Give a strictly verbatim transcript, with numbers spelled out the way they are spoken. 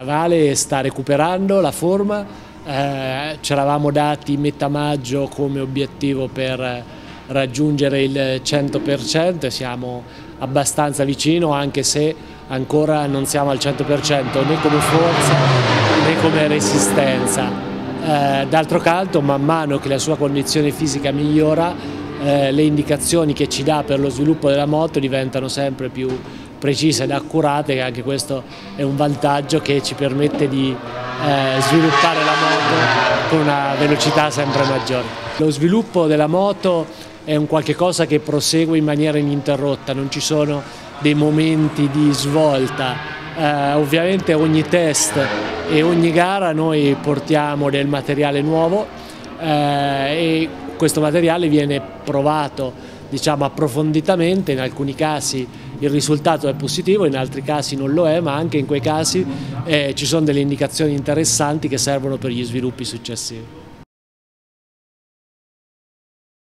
Vale sta recuperando la forma, eh, ci eravamo dati metà maggio come obiettivo per raggiungere il cento per cento e siamo abbastanza vicino, anche se ancora non siamo al cento per cento né come forza né come resistenza. Eh, d'altro canto, man mano che la sua condizione fisica migliora, eh, le indicazioni che ci dà per lo sviluppo della moto diventano sempre più precise ed accurate, e anche questo è un vantaggio che ci permette di eh, sviluppare la moto con una velocità sempre maggiore. Lo sviluppo della moto è un qualche cosa che prosegue in maniera ininterrotta, non ci sono dei momenti di svolta. Eh, ovviamente ogni test e ogni gara noi portiamo del materiale nuovo eh, e questo materiale viene provato, diciamo, approfonditamente. In alcuni casi il risultato è positivo, in altri casi non lo è, ma anche in quei casi eh, ci sono delle indicazioni interessanti che servono per gli sviluppi successivi.